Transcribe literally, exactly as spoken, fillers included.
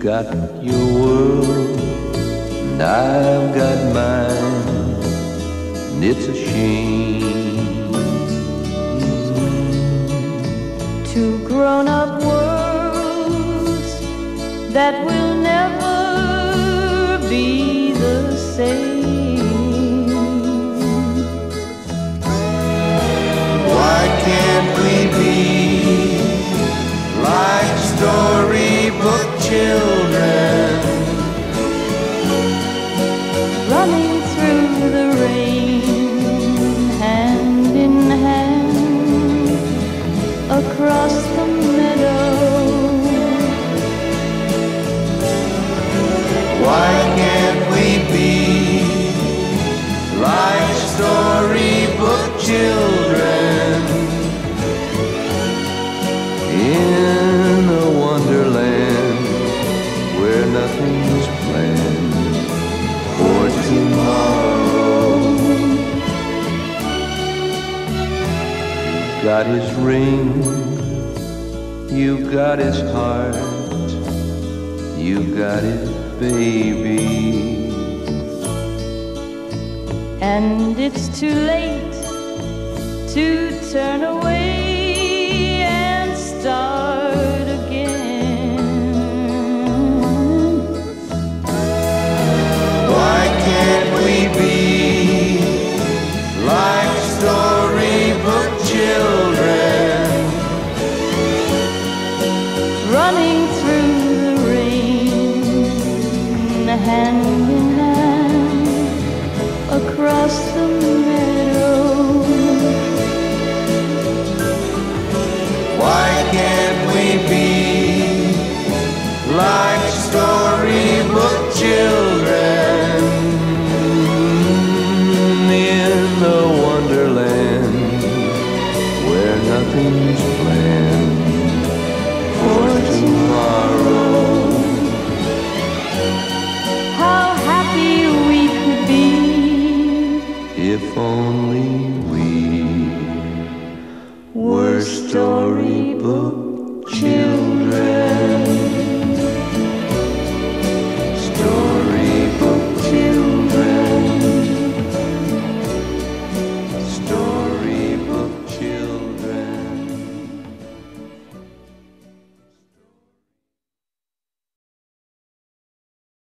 got your world, and I've got mine, and it's a shame. Two grown-up worlds that will never be the same. Why can't we be like storybook children, running through the rain, hand in hand, across the meadow? why can't we be like storybook children in a wonderland where nothing's planned for tomorrow? You've got his ring, you've got his heart, you've got his baby, And it's too late to turn away and start again. why can't we be like storybook children, Running through the rain, hand in hand, across the meadow? why can't we be like storybook children in a wonderland where nothing's